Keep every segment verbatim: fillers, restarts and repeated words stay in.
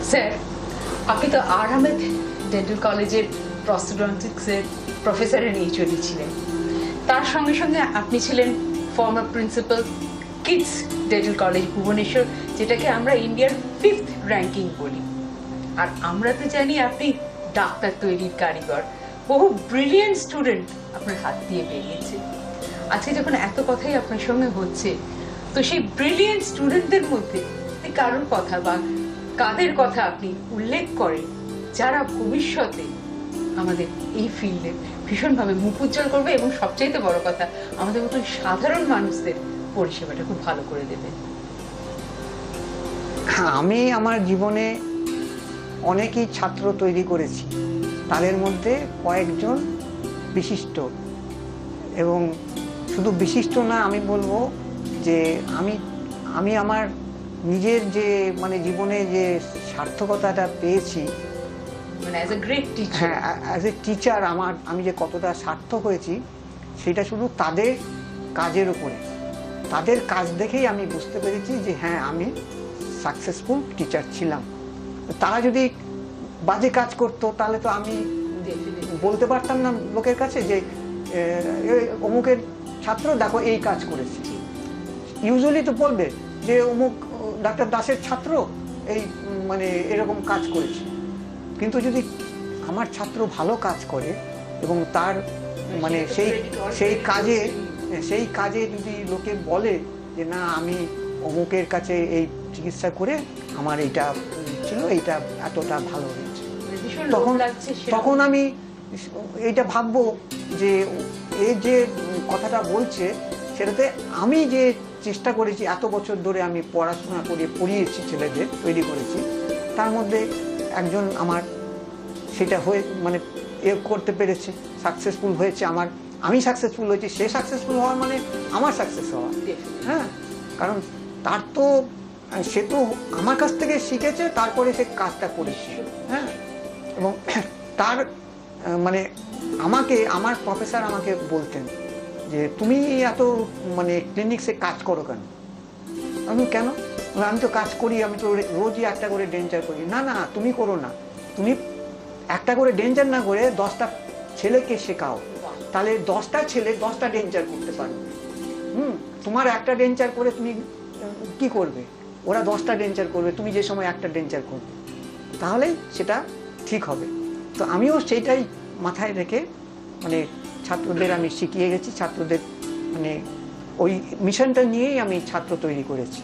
Sir, আপনি তো আর Ahmed dental কলেজের প্রস্টোডন্টিক্সের প্রফেসর নিয়ে চলেছিলেন। তার সঙ্গে সঙ্গে আপনি ছিলেন ফর্মার প্রিন্সিপাল কিডস ডেন্টাল কলেজ ভুবনেশ্বর, যেটাকে আমরা ইন্ডিয়ার ফিফথ র্যাঙ্কিং বলি। আর আমরা তো জানি আপনি ডাক্তার তৈরির কারিগর। বহু ব্রিলিয়েন্ট স্টুডেন্ট আপনার হাত দিয়ে বেরিয়েছে। আজকে যখন এত কথাই আপনার সঙ্গে হচ্ছে, তো সেই ব্রিলিয়েন্ট স্টুডেন্টদের মধ্যে কারোর কথা বা কাদের কথা আপনি উল্লেখ করেন যারা ভবিষ্যতে আমাদের এই ফিল্ডে ভীষণভাবে মুখ উজ্জ্বল করবে এবং সবচাইতে বড় কথা আমাদের মতন সাধারণ মানুষদের পরিষেবাটা খুব ভালো করে দেবে? আমি আমার জীবনে অনেকই ছাত্র তৈরি করেছি, তাদের মধ্যে কয়েকজন বিশিষ্ট, এবং শুধু বিশিষ্ট না, আমি বলবো যে আমি আমি আমার নিজের যে মানে জীবনে যে সার্থকতাটা পেয়েছি, মানে অ্যাজ এ গ্রেট টিচার, হ্যাঁ অ্যাজ এ টিচার আমার আমি যে কতটা সার্থক হয়েছি সেটা শুধু তাদের কাজের উপরে, তাদের কাজ দেখেই আমি বুঝতে পেরেছি যে হ্যাঁ আমি সাকসেসফুল টিচার ছিলাম। তারা যদি বাজে কাজ করতো তাহলে তো আমি বলতে পারতাম না লোকের কাছে যে অমুকের ছাত্র দেখো এই কাজ করেছে। ইউজুয়ালি তো বলবে যে অমুক ডাক্তার দাসের ছাত্র এই মানে এরকম কাজ করেছে। কিন্তু যদি আমার ছাত্র ভালো কাজ করে এবং তার মানে সেই সেই কাজে সেই কাজে যদি লোকে বলে যে না আমি অমুকের কাছে এই চিকিৎসা করে আমার এইটা ছিল, এইটা এতটা ভালো হয়েছে, তখন তখন আমি এইটা ভাববো যে এই যে কথাটা বলছে সেটাতে আমি যে চেষ্টা করেছি, এত বছর ধরে আমি পড়াশোনা করে পড়িয়েছি, ছেলেদের তৈরি করেছি, তার মধ্যে একজন আমার সেটা হয়ে মানে এ করতে পেরেছে, সাকসেসফুল হয়েছে। আমার আমি সাকসেসফুল হয়েছি, সে সাকসেসফুল হওয়ার মানে আমার সাকসেস হওয়া। হ্যাঁ, কারণ তার তো সে তো আমার কাছ থেকে শিখেছে, তারপরে সে কাজটা করেছে। হ্যাঁ, এবং তার মানে আমাকে আমার প্রফেসর আমাকে বলতেন যে তুমি এত মানে ক্লিনিক্সে কাজ করো কেন? আমি কেন? আমি তো কাজ করি, আমি তো রোজই একটা করে ডেঞ্চার করি। না না তুমি করো না, তুমি একটা করে ডেঞ্চার না করে দশটা ছেলেকে শেখাও, তাহলে দশটা ছেলে দশটা ডেঞ্চার করতে পারবে। হুম, তোমার একটা ডেঞ্চার করে তুমি কি করবে? ওরা দশটা ডেঞ্চার করবে, তুমি যে সময় একটা ডেঞ্চার করবে, তাহলে সেটা ঠিক হবে। তো আমিও সেইটাই মাথায় রেখে মানে ছাত্রদের আমি শিখিয়ে গেছি, ছাত্রদের মানে ওই মিশনটা নিয়েই আমি ছাত্র তৈরি করেছি।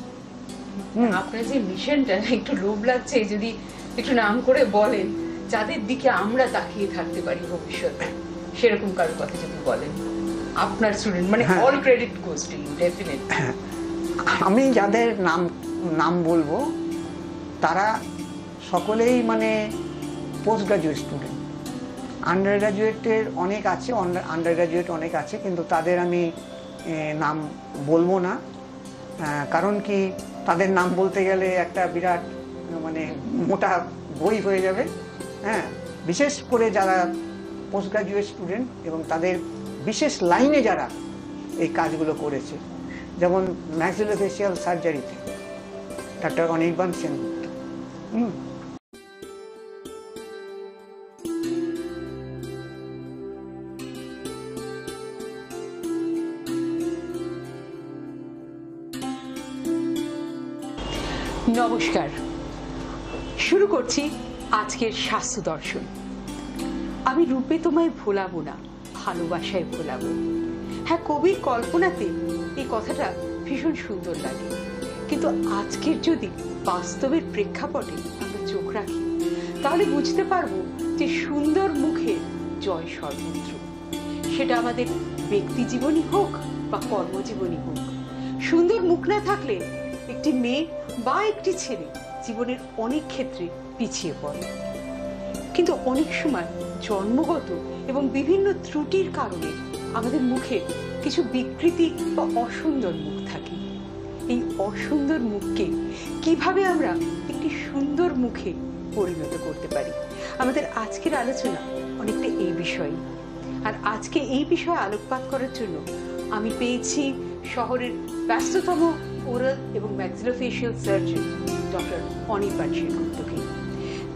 আপনার যে মিশনটা একটু লোভ লাগছে, যদি একটু নাম করে বলেন যাদের দিকে আমরা তাকিয়ে থাকতে পারি ভবিষ্যতে, সেরকম কারোর কথা যদি বলেন। আপনার স্টুডেন্ট মানে all credit goes to you definitely. আমি যাদের নাম নাম বলবো তারা সকলেই মানে পোস্ট গ্রাজুয়েট স্টুডেন্ট। আন্ডার গ্রাজুয়েটের অনেক আছে, আন্ডার গ্রাজুয়েট অনেক আছে, কিন্তু তাদের আমি নাম বলবো না। কারণ কি, তাদের নাম বলতে গেলে একটা বিরাট মানে মোটা বই হয়ে যাবে। হ্যাঁ, বিশেষ করে যারা পোস্ট গ্রাজুয়েট স্টুডেন্ট এবং তাদের বিশেষ লাইনে যারা এই কাজগুলো করেছে, যেমন ম্যাক্সিলোফেশিয়াল সার্জারিতে ডাক্তার অনির্বাণ সেনগুপ্ত। হুম নমস্কার, শুরু করছি আজকের স্বাস্থ্য দর্শন। আমি রূপে তোমায় ভোলাবো না, ভালোবাসায় ভোলাবো। হ্যাঁ, কবির কল্পনাতে এই কথাটা ভীষণ সুন্দর লাগে, কিন্তু আজকের যদি বাস্তবের প্রেক্ষাপটে আমরা চোখ রাখি তাহলে বুঝতে পারবো যে সুন্দর মুখের জয় সর্বত্র। সেটা আমাদের ব্যক্তি জীবনই হোক বা কর্মজীবনই হোক, সুন্দর মুখ না থাকলে একটি মেয়ে বা একটি ছেলে জীবনের অনেক ক্ষেত্রে পিছিয়ে পড়ে। কিন্তু অনেক সময় জন্মগত এবং বিভিন্ন ত্রুটির কারণে আমাদের মুখে কিছু বিকৃতি বা অসুন্দর মুখ থাকে। এই অসুন্দর মুখকে কিভাবে আমরা একটি সুন্দর মুখে পরিণত করতে পারি, আমাদের আজকের আলোচনা অনেকটা এই বিষয়ে। আর আজকে এই বিষয়ে আলোকপাত করার জন্য আমি পেয়েছি শহরের ব্যস্ততম ওরাল এবং ম্যাক্সিলোফেশিয়াল সার্জন ডক্টর অনির্বাণ সেনগুপ্তকে।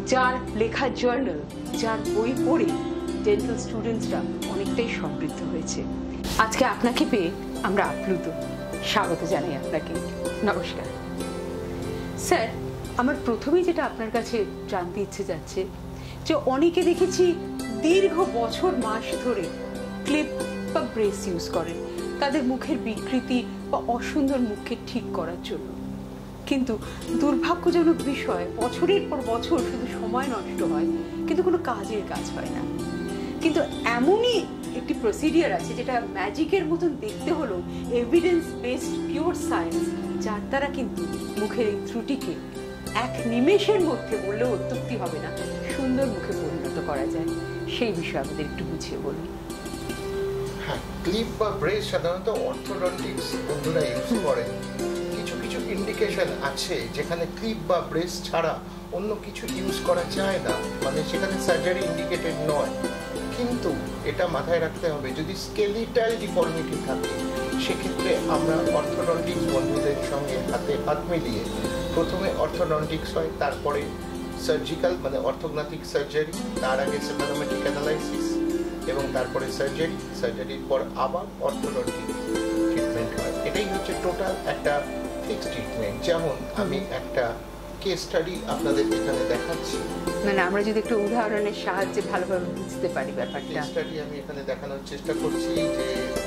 যার লেখা জার্নাল, যার বই পড়ে ডেন্টাল স্টুডেন্টসরা অনেকটাই সমৃদ্ধ হয়েছে। আজকে আপনাকে পেয়ে আমরা আপ্লুত। স্বাগত জানাই আপনাকে। নমস্কার স্যার। আমার প্রথমেই যেটা আপনার কাছে জানতে ইচ্ছে যাচ্ছে যে অনেকে দেখেছি দীর্ঘ বছর মাস ধরে ক্লিপ বা ব্রেস ইউজ করেন তাদের মুখের বিকৃতি বা অসুন্দর মুখকে ঠিক করার জন্য, কিন্তু দুর্ভাগ্যজনক বিষয় বছরের পর বছর শুধু সময় নষ্ট হয় কিন্তু কোনো কাজের কাজ হয় না। কিন্তু এমনই একটি প্রসিডিয়ার আছে যেটা ম্যাজিকের মতন দেখতে হলো, এভিডেন্স বেসড পিওর সায়েন্স, যার দ্বারা কিন্তু মুখের এই ত্রুটিকে এক নিমেষের মধ্যে বললেও অত্যুক্তি হবে না, সুন্দর মুখে পরিণত করা যায়। সেই বিষয়ে আমাদের একটু বুঝিয়ে বলুন। হ্যাঁ, ক্লিপ বা ব্রেস সাধারণত অর্থোডন্টিক্স বন্ধুরা ইউজ করেন। কিছু কিছু ইন্ডিকেশন আছে যেখানে ক্লিপ বা ব্রেস ছাড়া অন্য কিছু ইউজ করা যায় না, মানে সেখানে সার্জারি ইন্ডিকেটেড নয়। কিন্তু এটা মাথায় রাখতে হবে, যদি স্কেলিটাল ডিফর্মিটি থাকে সেক্ষেত্রে আমরা অর্থোডন্টিক্স বন্ধুদের সঙ্গে হাতে হাত মিলিয়ে প্রথমে অর্থোডন্টিক্স হয়, তারপরে সার্জিক্যাল মানে অর্থোগনাটিক সার্জারি, তার আগে সিম্পটোমেটিক অ্যানালাইসিস এবং তারপরে সার্জারি, সার্জারির পর আবার অর্থোডন্টিক ট্রিটমেন্ট হয়। এটাই হচ্ছে টোটাল একটা ফিক্স ট্রিটমেন্ট। যেমন আমি একটা কেস স্টাডি আপনাদের এখানে দেখাচ্ছি, মানে আমরা যদি একটু উদাহরণের সাহায্যে ভালোভাবে বুঝতে পারি ব্যাপারটা। কেস স্টাডি আমি এখানে দেখানোর চেষ্টা করছি যে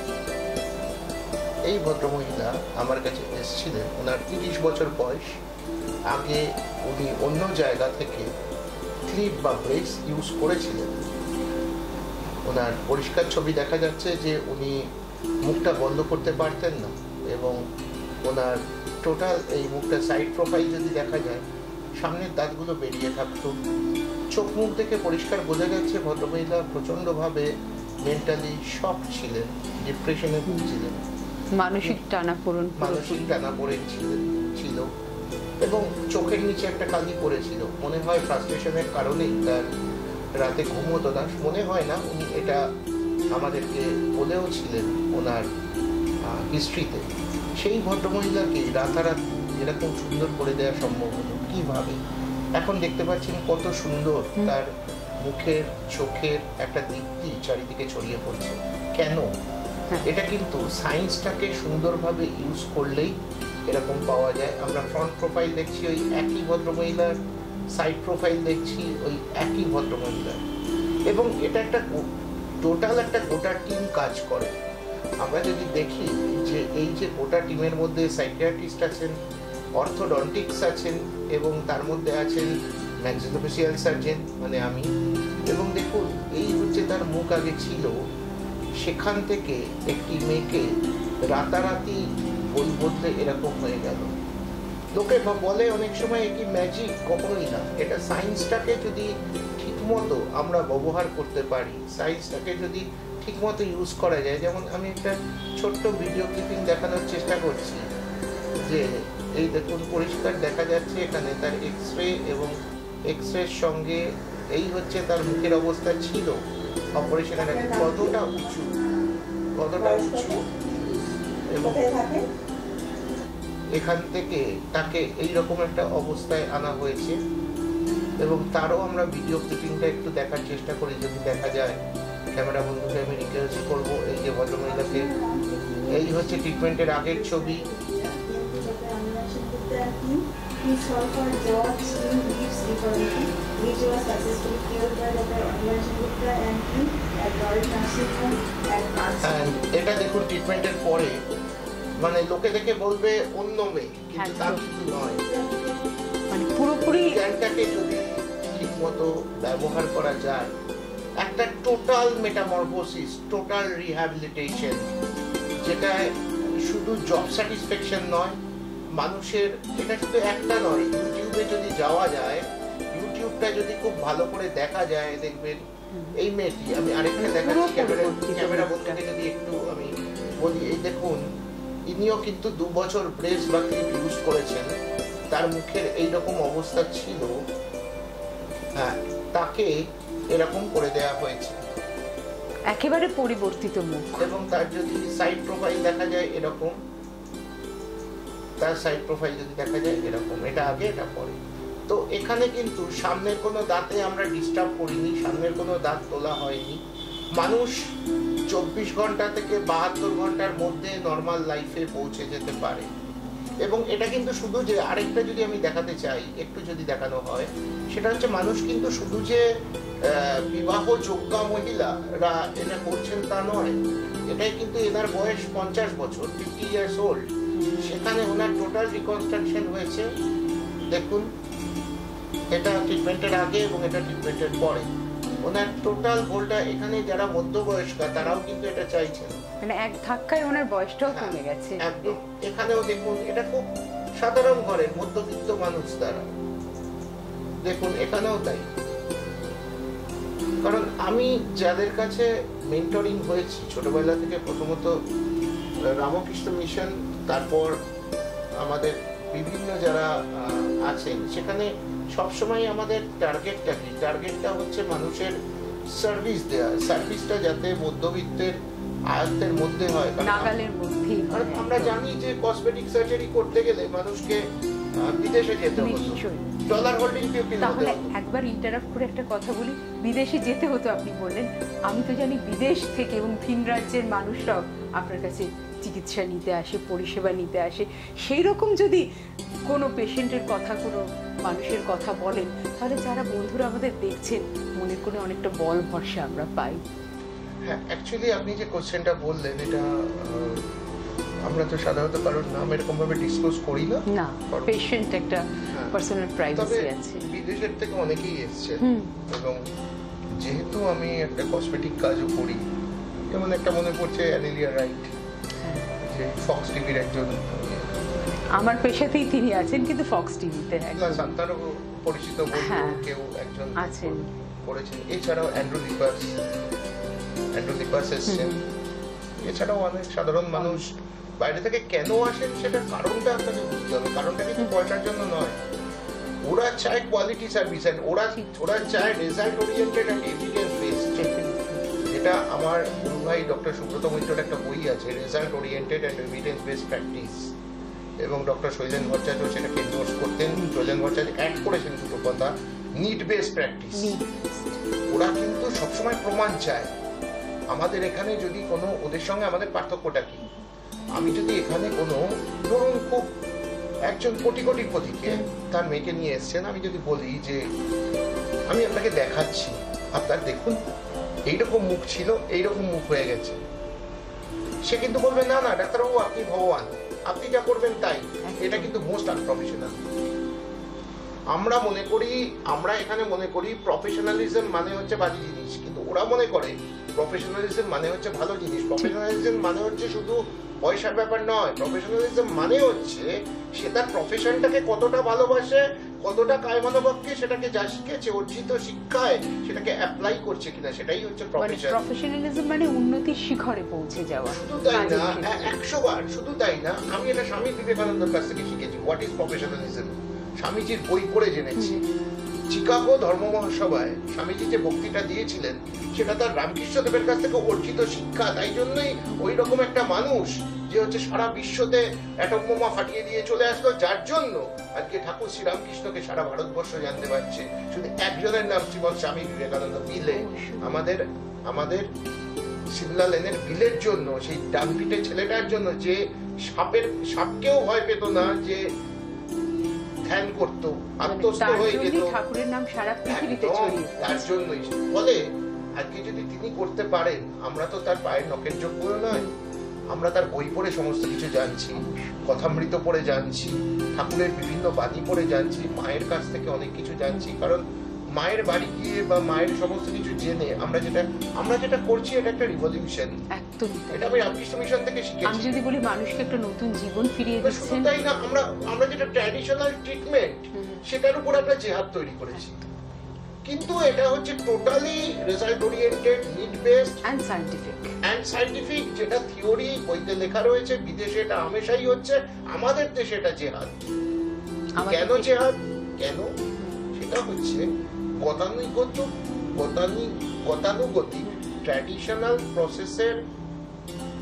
এই ভদ্রমহিলা আমার কাছে এসেছিলেন, ওনার তিরিশ বছর বয়স। আগে উনি অন্য জায়গা থেকে ক্লিপ বা ব্রেস ইউজ করেছিলেন। ওনার পরিষ্কার ছবি দেখা যাচ্ছে যে উনি মুখটা বন্ধ করতে পারতেন না এবং ওনার টোটাল এই মুখটা সাইড প্রোফাইল যদি দেখা যায় সামনের দাঁতগুলো বেরিয়ে থাকতো। চোখ মুখ দেখে পরিষ্কার বোঝা যাচ্ছে ভদ্রমহিলা প্রচণ্ডভাবে মেন্টালি শক ছিলেন, ডিপ্রেশনে ভুগছিলেন, মানসিক টানাপোড়েন মানসিক টানাপোড়েন ছিলেন ছিল এবং চোখের নিচে একটা কালি পড়েছিল। মনে হয় ফ্রাস্ট্রেশনের কারণেই তার রাতে ঘুম হতো না, মনে হয় না। উনি এটা আমাদেরকে বলেও ছিলেন ওনার হিস্ট্রিতে। সেই ভদ্রমহিলাকে রাতারাত এরকম সুন্দর করে দেওয়া সম্ভব হলো কিভাবে? এখন দেখতে পাচ্ছেন কত সুন্দর তার মুখের চোখের একটা দীপ্তি চারিদিকে ছড়িয়ে পড়ছে। কেন? এটা কিন্তু সায়েন্সটাকে সুন্দরভাবে ইউজ করলেই এরকম পাওয়া যায়। আমরা ফ্রন্ট প্রোফাইল দেখছি ওই একই ভদ্রমহিলার, সাইড প্রোফাইল দেখছি ওই একই ভদ্রমহিলার, এবং এটা একটা টোটাল একটা গোটা টিম কাজ করে। আমরা যদি দেখি যে এই যে গোটা টিমের মধ্যে সাইকিয়াট্রিস্ট আছেন, অর্থোডন্টিক্স আছেন এবং তার মধ্যে আছেন ম্যাক্সিলোফেসিয়াল সার্জন মানে আমি, এবং দেখুন এই হচ্ছে তার মুখ আগে ছিল, সেখান থেকে একটি মেয়েকে রাতারাতি বই বদলে এরকম হয়ে গেল। লোকে বলে অনেক সময় কি ম্যাজিক, কখনোই না। এটা সায়েন্সটাকে যদি ঠিকমতো আমরা ব্যবহার করতে পারি, সায়েন্সটাকে যদি ঠিকমতো ইউজ করা যায়। যেমন আমি একটা ছোট্ট ভিডিও ক্লিপিং দেখানোর চেষ্টা করছি যে এই দেখুন পরিষ্কার দেখা যাচ্ছে এখানে তার এক্স রে, এবং এক্স রের সঙ্গে এই হচ্ছে তার মুখের অবস্থা ছিল অপারেশনের আগে, কতটা উঁচু কতটা উঁচু এবং এখান থেকে তাকে এইরকম একটা অবস্থায় আনা হয়েছে। এবং তারও আমরা ভিডিও ক্লিপিংটা একটু দেখার চেষ্টা করি, যদি দেখা যায়। ক্যামেরা বন্ধুকে আমি রিকোয়েস্ট করবো, এই যে ভদ্রমহিলাকে, এই হচ্ছে ট্রিটমেন্টের আগের ছবি। এটা দেখুন ট্রিটমেন্টের পরে, মানে লোকে দেখে বলবে অন্য মেয়ে, কিন্তু তা কিন্তু নয়। মানে পুরোপুরি জ্ঞানটাকে যদি ঠিকমতো ব্যবহার করা যায়, একটা টোটাল মেটামরফোসিস, টোটাল রিহ্যাবিলিটেশন, যেটা শুধু জব স্যাটিসফ্যাকশন নয় মানুষের। এটা শুধু একটা নয়, ইউটিউবে যদি যাওয়া যায়, ইউটিউবটা যদি খুব ভালো করে দেখা যায়, দেখবেন এই মেয়েটি, আমি আরেকটা দেখাচ্ছি ক্যামেরা ক্যামেরা বন্ধুকে যদি একটু আমি বলি, এই দেখুন ইনিও কিন্তু দু বছর ব্রেস বা ক্লিপ ইউজ করেছেন, তার মুখের এইরকম অবস্থা ছিল, হ্যাঁ তাকে এরকম করে দেওয়া হয়েছে, একেবারে পরিবর্তিত মুখ। এবং তার যদি সাইড প্রোফাইল দেখা যায় এরকম, তার সাইড প্রোফাইল যদি দেখা যায় এরকম, এটা আগে এটা পরে। তো এখানে কিন্তু সামনের কোনো দাঁতে আমরা ডিস্টার্ব করিনি, সামনের কোনো দাঁত তোলা হয়নি। মানুষ চব্বিশ ঘন্টা থেকে বাহাত্তর ঘন্টার মধ্যে নর্মাল লাইফে পৌঁছে যেতে পারে। এবং এটা কিন্তু শুধু যে আরেকটা যদি আমি দেখাতে চাই, একটু যদি দেখানো হয়, সেটা হচ্ছে মানুষ কিন্তু শুধু যে বিবাহ যোগ্যা মহিলারা এটা করছেন তা নয়। এটাই কিন্তু এনার বয়স পঞ্চাশ বছর, ফিফটি ইয়ার্স ওল্ড। সেখানে ওনার টোটাল রিকনস্ট্রাকশন হয়েছে। দেখুন, এটা ট্রিটমেন্টের আগে এবং এটা ট্রিটমেন্টের পরে। ওনার টোটাল গোলটা, এখানে যারা মধ্যবয়স্কা তারাও কিন্তু এটা চাইছেন, মানে এক ধাক্কায় ওনার বয়সটাও কমে গেছে। একদম। এখানেও দেখুন, এটা খুব সাধারণ ঘরের মধ্যবিত্ত মানুষ তারা। দেখুন এখানেও তাই। কারণ আমি যাদের কাছে মেন্টরিং হয়েছি ছোটবেলা থেকে, প্রথমত রামকৃষ্ণ মিশন, তারপর আমাদের বিভিন্ন যারা আছেন, সেখানে সবসময় আমাদের টার্গেটটা কি? টার্গেটটা হচ্ছে মানুষের সার্ভিস দেওয়া। সার্ভিসটা যাতে মধ্যবিত্তের আয়ত্তের মধ্যে হয়। নাগালের মধ্যে। আমরা জানি যে কসমেটিক সার্জারি করতে গেলে মানুষকে বিদেশে যেতে হতো, ডলার হোল্ডিং পিপল। তাহলে একবার ইন্টারাপ্ট করে একটা কথা বলি, বিদেশে যেতে হতো আপনি বললেন, আমি তো জানি বিদেশ থেকে এবং ভিন রাজ্যের মানুষরাও আপনার কাছে চিকিৎসা নিতে আসে, পরিষেবা নিতে আসে। সেই রকম যদি কোনো পেশেন্টের কথা, কোনো মানুষের কথা বলেন, তাহলে যারা বন্ধুরা আমাদের দেখছেন, মনে করে অনেকটা বল ভরসা আমরা পাই। হ্যাঁ, অ্যাকচুয়ালি আপনি যে কোশ্চেনটা বললেন, এটা আমরা তো সাধারণত কারোর নাম এরকম ভাবে ডিসক্লোজ করি না। না, পেশেন্ট একটা পার্সোনাল প্রাইভেসি আছে। বিদেশের থেকে অনেকেই এসেছে, এবং যেহেতু আমি একটা কসমেটিক কাজও করি, যেমন একটা মনে পড়ছে অ্যানেলিয়া রাইট, যে ফক্স টিভির একজন, আমার পেশাতেই তিনি আছেন, কিন্তু ফক্স টিভিতে তারও পরিচিত বন্ধু কেউ একজন আছেন করেছেন। এছাড়াও অ্যান্ড্রু লিপাস অ্যান্ড্রু লিপাস এসছেন। এছাড়াও অনেক সাধারণ মানুষ বাইরে থেকে কেন আসেন, সেটার কারণটা আপনাকে বুঝতে হবে। কারণটা কিন্তু পয়সার জন্য নয়। ওরা চায় কোয়ালিটি সার্ভিস, এন্ড ওরা ওরা চায় result oriented and evidence based. এটা আমার গুরু ভাই ডক্টর সুব্রত মৈত্রের একটা বই আছে, result oriented and evidence based practice, এবং ডক্টর শৈলেন ভট্টাচার্য সেটাকে এন্ডোর্স করতেন। শৈলেন ভট্টাচার্য অ্যাড করেছেন দুটো কথা, নিড বেসড প্র্যাকটিস। ওরা কিন্তু সবসময় প্রমাণ চায়। আমাদের এখানে যদি কোনো, ওদের সঙ্গে আমাদের পার্থক্যটা কি? আমি যদি এখানে কোনো, ধরুন খুব একজন কোটি কোটি পতিকে তার মেয়েকে নিয়ে এসছেন, আমি যদি বলি যে আমি আপনাকে দেখাচ্ছি, আপনার দেখুন এইরকম মুখ ছিল, এইরকম মুখ হয়ে গেছে, সে কিন্তু বলবে না না ডাক্তারবাবু আপনি ভগবান, আপনি যা করবেন তাই। এটা কিন্তু মোস্ট আনপ্রফেশনাল। আমরা মনে করি, আমরা এখানে মনে করি প্রফেশনালিজম মানে হচ্ছে বাজে জিনিস, কিন্তু ওরা মনে করে প্রফেশনালিজম মানে হচ্ছে ভালো জিনিস। প্রফেশনালিজম মানে হচ্ছে শুধু পয়সার ব্যাপার নয়। প্রফেশনালিজম মানে হচ্ছে সে তার প্রফেশনটাকে কতটা ভালোবাসে, কতটা কায়মানবকে সেটাকে যা শিখেছে অর্জিত শিক্ষায় সেটাকে অ্যাপ্লাই করছে কিনা, সেটাই হচ্ছে প্রফেশন। প্রফেশনালিজম মানে উন্নতির শিখরে পৌঁছে যাওয়া। শুধু তাই না, একশো বার শুধু তাই না, আমি এটা স্বামী বিবেকানন্দের কাছ থেকে শিখেছি, হোয়াট ইজ প্রফেশনালিজম। স্বামীজির বই পড়ে জেনেছি। চিকাগো ধর্ম মহাসভায় স্বামীজি যে বক্তৃতা দিয়েছিলেন, সেটা তার রামকৃষ্ণ দেবের কাছ থেকে অর্জিত শিক্ষা। তাই জন্যই ওই রকম একটা মানুষ যে হচ্ছে সারা বিশ্বতে অ্যাটম বোমা ফাটিয়ে দিয়ে চলে আসলো, যার জন্য আজকে ঠাকুর শ্রীরামকৃষ্ণকে সারা ভারতবর্ষ জানতে পারছে। শুধু একজনের নাম শ্রীমৎ স্বামী বিবেকানন্দ। বিলে আমাদের আমাদের সিমলা লেনের বিলের জন্য, সেই ডানপিটে ছেলেটার জন্য, যে সাপের সাপকেও ভয় পেত না, যে ধ্যান করতো, আত্মস্থ হয়ে যেত, ঠাকুরের নাম সারা পৃথিবীতে ছড়িয়ে। তার জন্যই বলে আজকে যদি তিনি করতে পারেন, আমরা তো তার পায়ের নখের যোগ্য নয়। আমরা তার বই পড়ে সমস্ত কিছু জানছি, কথামৃত পড়ে জানছি, ঠাকুরের বিভিন্ন বাণী পড়ে জানছি, মায়ের কাছ থেকে অনেক কিছু জানছি। কারণ মায়ের বাড়ি গিয়ে বা মায়ের সমস্ত কিছু জেনে আমরা যেটা আমরা যেটা করছি, এটা একটা রিভলিউশন। একদম, এটা আমি রামকৃষ্ণ মিশন থেকে শিখেছি। আমি যদি বলি মানুষকে একটা নতুন জীবন ফিরিয়ে দিচ্ছেন, তাই না, আমরা আমরা যেটা ট্র্যাডিশনাল ট্রিটমেন্ট, সেটার উপর একটা জেহাদ তৈরি করেছি। কিন্তু এটা হচ্ছে totally result oriented, need based and scientific and scientific. যেটা থিওরি বইতে লেখা রয়েছে, বিদেশে এটা হামেশাই হচ্ছে, আমাদের দেশে এটা জেহাদ। কেন জেহাদ? কেন? সেটা হচ্ছে গতানুগত গতানুগতিক ট্র্যাডিশনাল প্রসেসের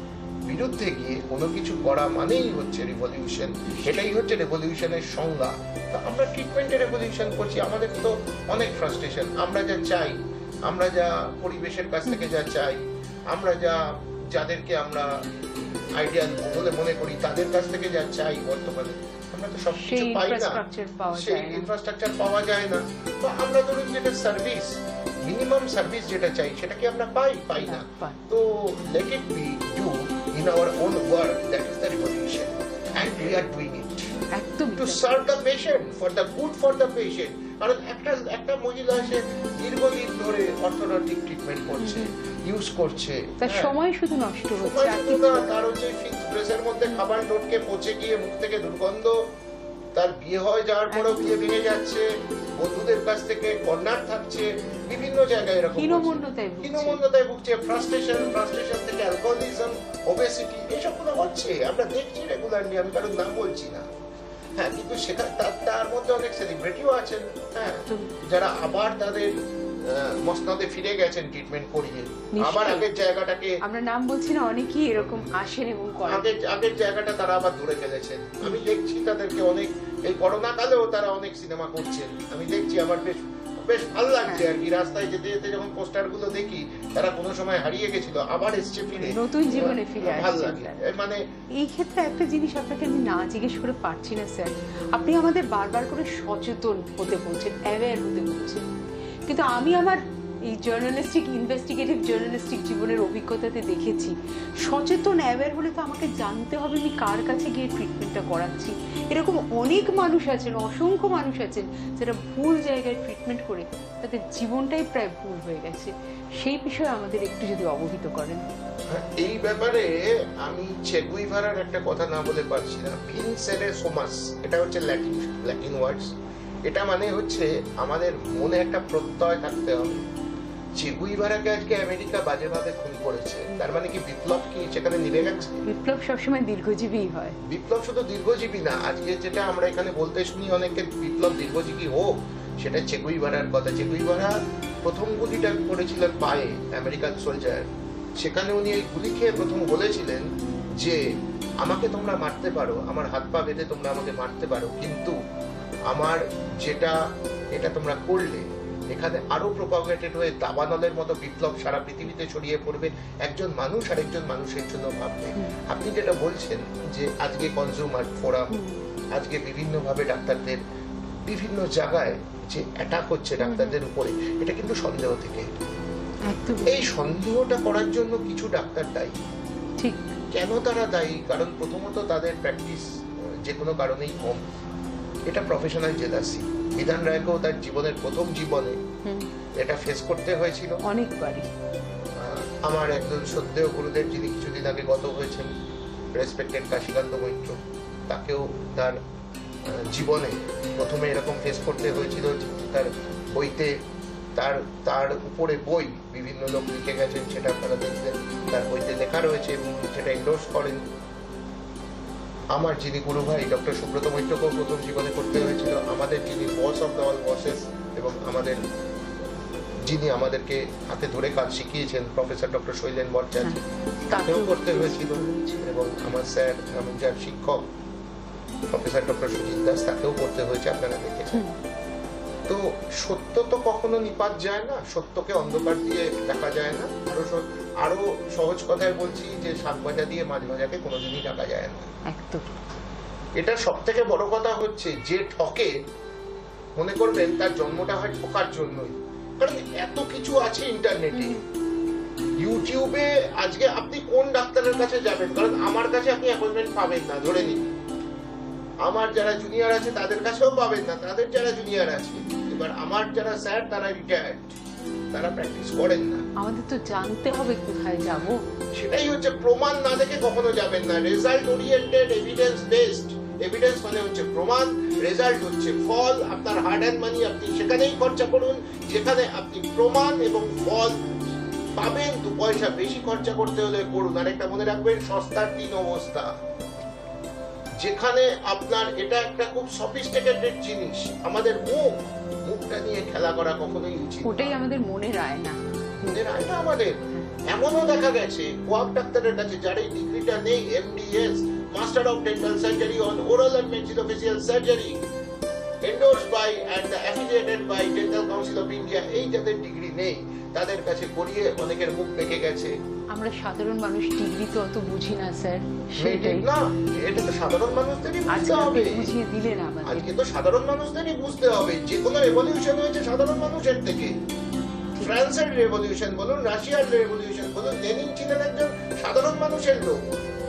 বিরুদ্ধে গিয়ে কোনো কিছু করা মানেই হচ্ছে রিভলিউশন, এটাই হচ্ছে রেভলিউশনের সংজ্ঞা। তা আমরা ট্রিটমেন্টে রেভলিউশন করছি, আমাদের তো অনেক ফ্রাস্ট্রেশন, আমরা যা চাই, আমরা যা পরিবেশের কাছ থেকে যা চাই, আমরা যা যাদেরকে আমরা আইডিয়াল বলে মনে করি তাদের কাছ থেকে যা চাই বর্তমানে আমরা তো সবকিছু পাই না, সেই ইনফ্রাস্ট্রাকচার পাওয়া যায় না। তো আমরা ধরুন যেটা সার্ভিস, মিনিমাম সার্ভিস যেটা চাই সেটা কি আমরা পাই পাই না। তো let it be do in our own work, that is the revolution and we are doing it একদম to serve the patient, for the good for the patient. কারণ একটা একটা মহিলা এসে দীর্ঘদিন ধরে অর্থোডন্টিক ট্রিটমেন্ট করছে, ইউজ করছে, তার সময় শুধু নষ্ট হচ্ছে, সময় শুধু না, তার হচ্ছে ফিক্সড ড্রেসের মধ্যে খাবার টোটকে পচে গিয়ে মুখ থেকে দুর্গন্ধ, তার বিয়ে হয়ে যাওয়ার পরেও বিয়ে ভেঙে যাচ্ছে, বন্ধুদের কাছ থেকে কর্নার থাকছে, বিভিন্ন জায়গায় এরকম হীনমন্যতায় ভুগছে, ফ্রাস্ট্রেশন, ফ্রাস্ট্রেশন থেকে অ্যালকোহলিজম, ওবেসিটি, এসবগুলো হচ্ছে, আমরা দেখছি রেগুলারলি, আমি কারণ নাম বলছি না। হ্যাঁ, কিন্তু সেখানে তার মধ্যে অনেক সেলিব্রিটিও আছেন, হ্যাঁ, যারা আবার তাদের মসনদে ফিরে গেছেন ট্রিটমেন্ট করিয়ে, আবার আগের জায়গাটাকে, আমরা নাম বলছি না, অনেকেই এরকম আসেন এবং আগের আগের জায়গাটা তারা আবার ধরে ফেলেছেন। আমি দেখছি তাদেরকে অনেক, এই করোনা কালেও তারা অনেক সিনেমা করছেন, আমি দেখছি, আমার বেশ বেশ ভালো লাগছে আর কি। রাস্তায় যেতে যেতে যখন পোস্টার গুলো দেখি, তারা কোনো সময় হারিয়ে গেছিল, আবার এসছে ফিরে, নতুন জীবনে ফিরে আসছে, ভালো লাগে। মানে এই ক্ষেত্রে একটা জিনিস আপনাকে আমি না জিজ্ঞেস করে পারছি না স্যার, আপনি আমাদের বারবার করে সচেতন হতে বলছেন, অ্যাওয়্যার হতে বলছেন, কিন্তু আমি আমার এই জার্নালিস্টিক ইনভেস্টিগেটিভ জার্নালিস্টিক জীবনের অভিজ্ঞতাতে দেখেছি, সচেতন অ্যাওয়্যার হলে তো আমাকে জানতে হবে আমি কার কাছে গিয়ে ট্রিটমেন্টটা করাচ্ছি। এরকম অনেক মানুষ আছেন, অসংখ্য মানুষ আছেন যারা ভুল জায়গায় ট্রিটমেন্ট করে তাদের জীবনটাই প্রায় ভুল হয়ে গেছে। সেই বিষয়ে আমাদের একটু যদি অবহিত করেন। এই ব্যাপারে আমি চে গুইভারার একটা কথা না বলে পারছি না, ভিনসেরে সোমাস, এটা হচ্ছে ল্যাটিন ল্যাটিন ওয়ার্ডস, এটা মানে হচ্ছে আমাদের মনে একটা প্রত্যয় থাকতে হবে। চে গুইভারাকে আজকে আমেরিকা বাজেভাবে খুন করেছে, তার মানে কি বিপ্লব কি সেখানে নিভে গেছে? বিপ্লব সবসময় দীর্ঘজীবী হয়। বিপ্লব শুধু দীর্ঘজীবী না, আজকে যেটা আমরা এখানে বলতে শুনি অনেকে বিপ্লব দীর্ঘজীবী হোক, সেটা চে গুইভারার কথা। চে গুইভারা প্রথম গুলিটা করেছিলেন পায়ে, আমেরিকান সোলজার, সেখানে উনি এই গুলি খেয়ে প্রথম বলেছিলেন যে আমাকে তোমরা মারতে পারো, আমার হাত পা বেঁধে তোমরা আমাকে মারতে পারো, কিন্তু আমার যেটা এটা তোমরা করলে এখানে আরো প্রপাগেটেড হয়ে দাবানলের মতো বিপ্লব সারা পৃথিবীতে ছড়িয়ে পড়বে, একজন মানুষ আর একজন মানুষের জন্য ভাববে। আপনি যেটা বলছেন যে আজকে কনজিউমার ফোরাম, আজকে বিভিন্ন ভাবে ডাক্তারদের বিভিন্ন জায়গায় যে অ্যাটাক হচ্ছে ডাক্তারদের উপরে, এটা কিন্তু সন্দেহ থেকে। এই সন্দেহটা করার জন্য কিছু ডাক্তার দায়ী। ঠিক কেন তারা দায়ী? কারণ প্রথমত তাদের প্র্যাকটিস যে কোনো কারণেই কম, এটা প্রফেশনাল জেলাসি। বিধান রায়কেও তার জীবনের প্রথম জীবনে এটা ফেস করতে হয়েছিল অনেকবারই। আমার একজন শ্রদ্ধেয় গুরুদেব যিনি কিছুদিন আগে গত হয়েছেন, রেসপেক্টেড কাশীকান্ত মৈত্র, তাকেও তার জীবনে প্রথমে এরকম ফেস করতে হয়েছিল। তার বইতে তার তার উপরে বই বিভিন্ন লোক লিখে গেছেন, সেটা আপনারা দেখবেন, তার বইতে লেখা রয়েছে এবং সেটা এন্ডোর্স করেন। আমার যিনি গুরু ভাই ডক্টর সুব্রত মৈত্রকেও প্রথম জীবনে করতে হয়েছিল। আমাদের যিনি boss of the all bosses এবং আমাদের যিনি আমাদেরকে হাতে ধরে কাজ শিখিয়েছেন প্রফেসর ডক্টর শৈলেন ভট্টাচার্য, তাকেও করতে হয়েছিল। এবং আমার স্যার, আমি যার শিক্ষক প্রফেসর ডক্টর সুজিত দাস, তাকেও করতে হয়েছে, আপনারা দেখেছেন। তো সত্য তো কখনো নিপাত যায় না, সত্যকে অন্ধকার দিয়ে দেখা যায় না। আরো আরো সহজ কথায় বলছি যে শাক ভাজা দিয়ে মাছ ভাজাকে কোনোদিনই ডাকা যায় না। একদম। এটা সব থেকে বড় কথা হচ্ছে, যে ঠকে মনে করবেন তার জন্মটা হয় ঠকার জন্যই। কারণ এত কিছু আছে ইন্টারনেটে, ইউটিউবে। আজকে আপনি কোন ডাক্তারের কাছে যাবেন? কারণ আমার কাছে আপনি অ্যাপয়েন্টমেন্ট পাবেন না, ধরে নিন। আমার যারা জুনিয়র আছে তাদের কাছেও পাবেন না, তাদের যারা জুনিয়র আছে। এবার আমার যারা স্যার তারা রিটায়ার্ড, তারা প্র্যাকটিস করেন না। আমাদের তো জানতে হবে কোথায় যাব। সেটাই হচ্ছে, প্রমাণ না দেখে কখনো যাবেন না। Result oriented, evidence based. Evidence মানে হচ্ছে প্রমাণ, রেজাল্ট হচ্ছে ফল। আপনার হার্ড অ্যান্ড মানি আপনি সেখানেই খরচা করুন যেখানে আপনি প্রমাণ এবং ফল পাবেন। দু পয়সা বেশি খরচা করতে হলে করুন। আর একটা মনে রাখবেন, সস্তার তিন অবস্থা। যেখানে আপনার এটা একটা খুব সফিস্টিকেটেড জিনিস, আমাদের মুখ, মুখটা নিয়ে খেলা করা কখনোই উচিত। ওটাই আমাদের মনের আয়না। মনের আয়না আমাদের। এমনও দেখা গেছে কোয়াক ডাক্তারের কাছে যার এই ডিগ্রিটা নেই, MDS master of dental surgery on oral and maxillofacial surgery endorsed by and affiliated by Dental Council of India, এই যাদের ডিগ্রি নেই তাদের কাছে পড়িয়ে অনেকের মুখ বেঁকে গেছে। আমরা সাধারণ মানুষ ডিগ্রি তো অত বুঝি না স্যার, সেটাই না, এটা তো সাধারণ মানুষদেরই বুঝতে আজকে হবে। আপনি বুঝিয়ে দিলেন আমাদের। আজকে তো সাধারণ মানুষদেরই বুঝতে হবে, যে কোনো রেভলিউশন হয়েছে সাধারণ মানুষের থেকে। ফ্রান্সের রেভলিউশন বলুন, রাশিয়ার রেভলিউশন বলুন, লেনিন ছিলেন একজন সাধারণ মানুষের লোক,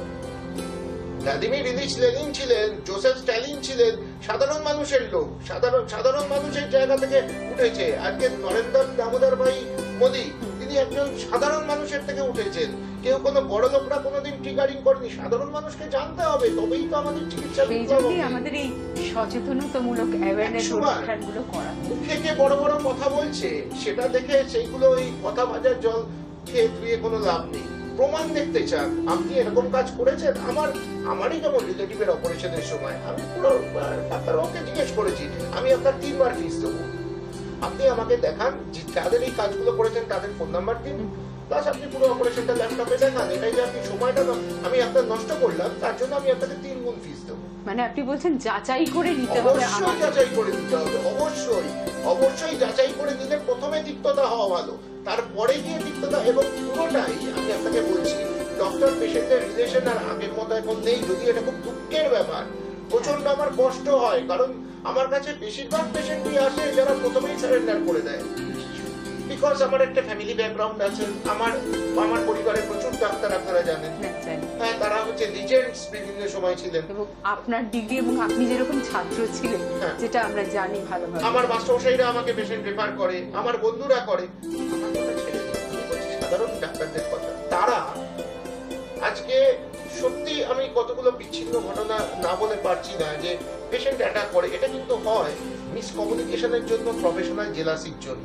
ভ্লাদিমির ইলিচ লেনিন ছিলেন, জোসেফ স্ট্যালিন ছিলেন সাধারণ মানুষের লোক, সাধারণ সাধারণ মানুষের জায়গা থেকে উঠেছে। আজকে নরেন্দ্র দামোদর ভাই মোদী, তিনি একজন সাধারণ মানুষের থেকে উঠেছেন। কেউ কোনো বড় লোকরা কোনোদিন ট্রিগারিং করেনি, সাধারণ মানুষকে জানতে হবে, তবেই তো আমাদের চিকিৎসা। সেই জন্যই আমাদের এই সচেতনতামূলক অ্যাওয়ারনেস অনুষ্ঠানগুলো করা। মুখে যে বড় বড় কথা বলছে সেটা দেখে সেইগুলো ওই কথা ভাজার জল খেয়ে ধুয়ে কোনো লাভ নেই। প্রমাণ দেখতে চান, আপনি এরকম কাজ করেছেন। আমার আমারই যেমন রিলেটিভের অপারেশনের সময় আমি পুরো ডাক্তারবাবুকে জিজ্ঞেস করেছি, আমি আপনার তিনবার ফিস দেবো, আপনি আমাকে দেখান যাদের এই কাজগুলো করেছেন তাদের ফোন নাম্বার দিন, প্লাস আপনি পুরো অপারেশনটা ল্যাপটপে দেখান। এটাই যে আপনি সময়টা আমি আপনার নষ্ট করলাম, তার জন্য আমি আপনাকে তিন গুণ ফিস দেবো। মানে আপনি বলছেন যাচাই করে নিতে হবে। অবশ্যই যাচাই করে নিতে হবে, অবশ্যই অবশ্যই যাচাই করে নিলে প্রথমে তিক্ততা হওয়া ভালো, তারপরে গিয়ে তিক্ততা। এবং পুরোটাই আমি আপনাকে বলছি, ডক্টর পেশেন্টের রিলেশন আর আগের মতো এখন নেই, যদি এটা খুব দুঃখের ব্যাপার। প্রচন্ড আমার কষ্ট হয়, কারণ আমার কাছে বেশিরভাগ পেশেন্টই আসে যারা প্রথমেই সারেন্ডার করে দেয়। বিকজ আমার একটা ফ্যামিলি ব্যাকগ্রাউন্ড আছে, আমার আমার পরিবারে প্রচুর ডাক্তার, আপনারা জানেন। হ্যাঁ, তারা হচ্ছে লিজেন্ডস বিভিন্ন সময় ছিলেন। এবং আপনার ডিগ্রি এবং আপনি যেরকম ছাত্র ছিলেন, যেটা আমরা জানি ভালোভাবে। আমার মাস্টারমশাইরা আমাকে পেশেন্ট রেফার করে, আমার বন্ধুরা করে। আমার কথা ছেড়ে দিন, আমি বলছি সাধারণ ডাক্তারদের কথা। তারা আজকে সত্যি, আমি কতগুলো বিচ্ছিন্ন ঘটনা না বলে পারছি না, যে পেশেন্ট অ্যাটাক করে। এটা কিন্তু হয় মিসকমিউনিকেশনের জন্য, প্রফেশনাল জেলাসির জন্য।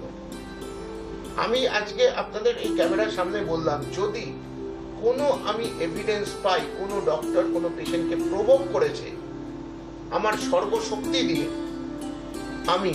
আমি আজকে আপনাদের এই ক্যামেরার সামনে বললাম, যদি কোনো আমি এভিডেন্স পাই কোনো ডক্টর কোনো পেশেন্টকে প্রভোগ করেছে, আমার সর্বশক্তি দিয়ে আমি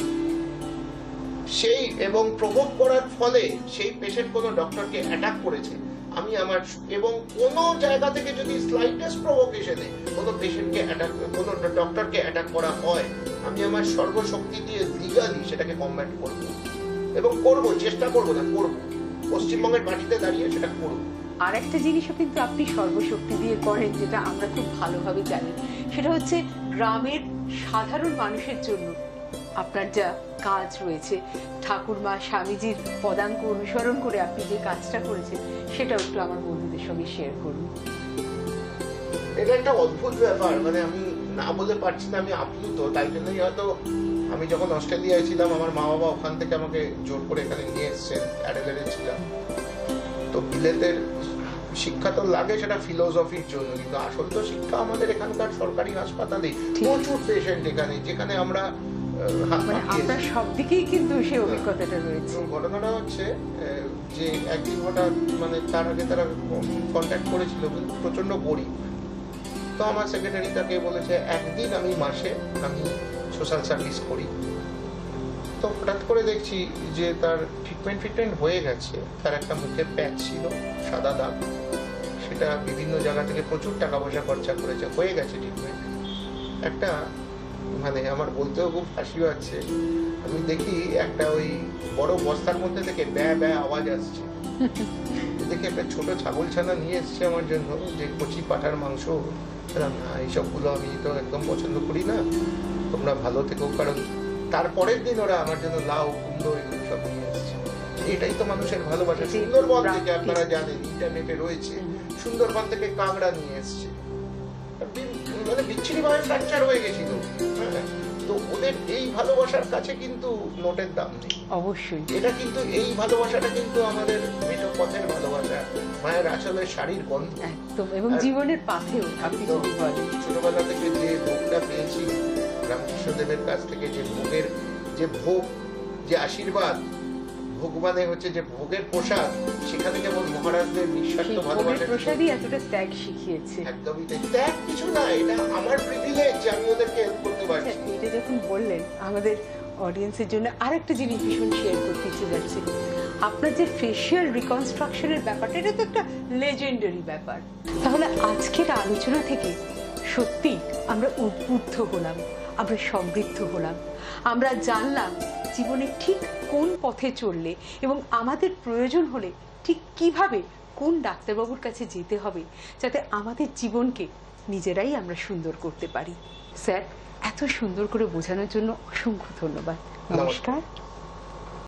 সেই এবং প্রভোগ করার ফলে সেই পেশেন্ট কোনো ডক্টরকে অ্যাটাক করেছে, আমি আমার এবং কোনো জায়গা থেকে যদি স্লাইটেস্ট প্রভোকেশনে কোনো পেশেন্টকে অ্যাটাক কোনো ডক্টরকে অ্যাটাক করা হয়, আমি আমার সর্বশক্তি দিয়ে লিগালি সেটাকে কমব্যাট করব এবং করব, চেষ্টা করব না, করব। পশ্চিমবঙ্গের মাটিতে দাঁড়িয়ে সেটা করব। আর একটা জিনিসও কিন্তু আপনি সর্বশক্তি দিয়ে করেন, যেটা আমরা খুব ভালোভাবে জানি, সেটা হচ্ছে গ্রামের সাধারণ মানুষের জন্য আপনার যা কাজ রয়েছে। ঠাকুরমা স্বামীজির পদাঙ্ক অনুসরণ করে আপনি যে কাজটা করেছেন, সেটাও একটু আমার বন্ধুদের সঙ্গে শেয়ার করুন। এটা একটা অদ্ভুত ব্যাপার, মানে আমি না বলে পারছি না, আমি আপ্লুত। তাই জন্যই হয়তো আমি যখন অস্ট্রেলিয়ায় ছিলাম, আমার মা বাবা ওখান থেকে আমাকে জোর করে এখানে নিয়ে এসেছেন, অ্যাডেলেডে ছিলাম। তো বিলেতের শিক্ষা তো লাগে সেটা ফিলোসফির জন্য, কিন্তু আসল তো শিক্ষা আমাদের এখানকার সরকারি হাসপাতালে। প্রচুর পেশেন্ট এখানে, যেখানে আমরা আপনার সব দিকেই কিন্তু সেই অভিজ্ঞতাটা রয়েছে। ঘটনাটা হচ্ছে যে একদিন হঠাৎ, মানে তার আগে তারা কন্ট্যাক্ট করেছিল, কিন্তু প্রচন্ড গরিব। তো আমার সেক্রেটারি তাকে বলেছে, একদিন আমি মাসে আমি সোশ্যাল সার্ভিস করি। তো হঠাৎ করে দেখছি যে তার ট্রিটমেন্ট ট্রিটমেন্ট হয়ে গেছে। তার একটা মুখে প্যাচ ছিল, সাদা দাগ, সেটা বিভিন্ন জায়গা থেকে প্রচুর টাকা পয়সা খরচা করেছে, হয়ে গেছে ট্রিটমেন্ট। একটা মানে আমার বলতেও খুব হাসি পাচ্ছে, আমি দেখি একটা ওই বড় বস্তার মধ্যে থেকে ব্যা ব্যা আওয়াজ আসছে। দেখি একটা ছোট ছাগল ছানা নিয়ে এসছে আমার জন্য, যে কচি পাঠার মাংস। না, এইসবগুলো আমি তো একদম পছন্দ করি না, তোমরা ভালো থেকো। কারণ তারপরের দিন ওরা আমার জন্য লাউ, কুমড়ো এগুলো সব নিয়ে এসছে। এটাই তো মানুষের ভালোবাসা। সুন্দরবন থেকে, আপনারা জানেন ইন্টারনেটে রয়েছে, সুন্দরবন থেকে কাঁকড়া নিয়ে এসছে, মানে বিচ্ছিরি ভাবে ফ্র্যাকচার হয়ে গেছিল। তো ওদের এই ভালোবাসার কাছে কিন্তু নোটের দাম নেই। অবশ্যই এটা কিন্তু, এই ভালোবাসাটা কিন্তু আমাদের মেটো পথের ভালোবাসা, মায়ের আঁচলের শাড়ির গন্ধ একদম, এবং জীবনের পাথেও। আপনি যদি বলেন, ছোটবেলা থেকে যে ভোগটা পেয়েছি রামকৃষ্ণদেবের কাছ থেকে, যে ভোগের যে ভোগ, যে আশীর্বাদ, ভোগ মানে হচ্ছে যে ভোগের প্রসাদ, সেখানে যেমন মহারাজদের নিঃস্বার্থ ভালোবাসা, প্রসাদই এতটা ত্যাগ শিখিয়েছে। একদমই তাই। ত্যাগ কিছু না, এটা আমার প্রিভিলেজ যে আমি ওদেরকে হেল্প করতে পারছি। এটা যখন বললেন, আমাদের অডিয়েন্সের জন্য আরেকটা জিনিস ভীষণ শেয়ার করতে ইচ্ছে যাচ্ছে। আপনার যে ফেশিয়াল রিকনস্ট্রাকশনের ব্যাপারটা, এটা তো একটা লেজেন্ডারি ব্যাপার। তাহলে আজকের আলোচনা থেকে সত্যি আমরা উদ্বুদ্ধ হলাম, আমরা সমৃদ্ধ হলাম, আমরা জানলাম জীবনে ঠিক কোন পথে চললে এবং আমাদের প্রয়োজন হলে ঠিক কিভাবে কোন ডাক্তারবাবুর কাছে যেতে হবে যাতে আমাদের জীবনকে নিজেরাই আমরা সুন্দর করতে পারি। স্যার, এত সুন্দর করে বোঝানোর জন্য অসংখ্য ধন্যবাদ। নমস্কার।